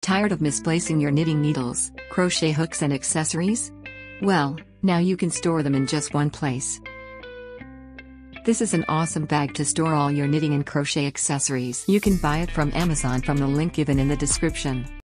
Tired of misplacing your knitting needles, crochet hooks and accessories? Well, now you can store them in just one place. This is an awesome bag to store all your knitting and crochet accessories. You can buy it from Amazon from the link given in the description.